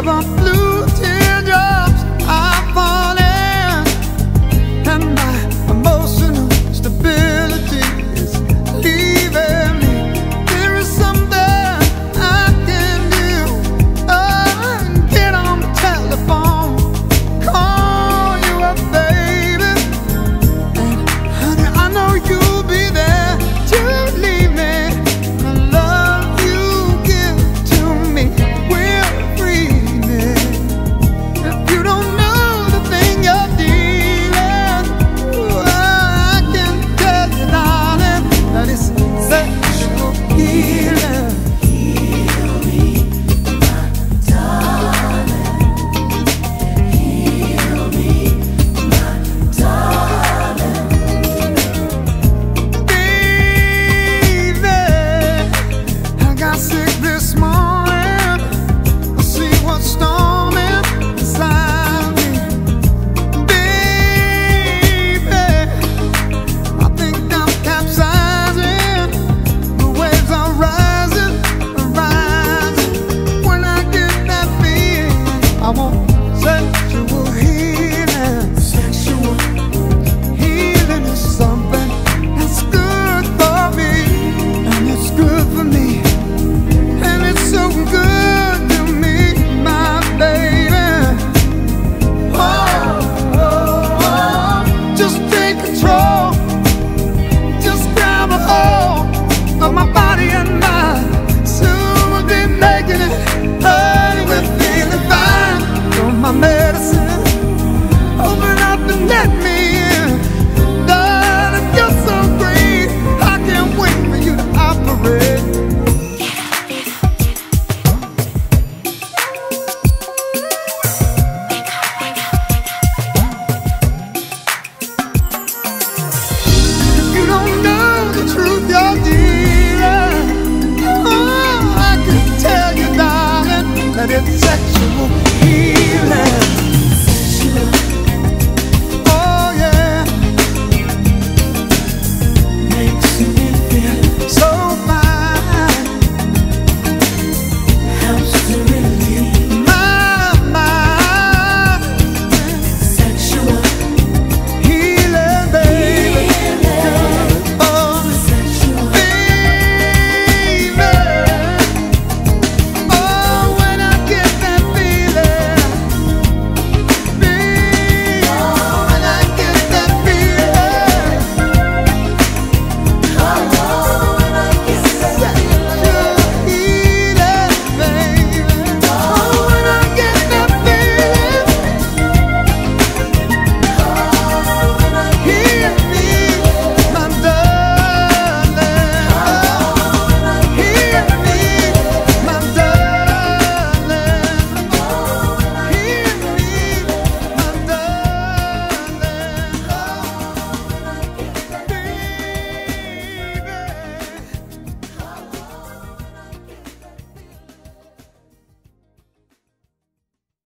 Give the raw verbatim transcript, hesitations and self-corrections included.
over blue teardrops are falling, and my emotional stability is leaving me. There is something I can do. Oh, get on the telephone, call you up, baby, and honey, I know you'll be there to leave me. The love you give to me will free me. If you don't know the thing you're dealing, ooh, I can tell you, darling, that it's sexual healing.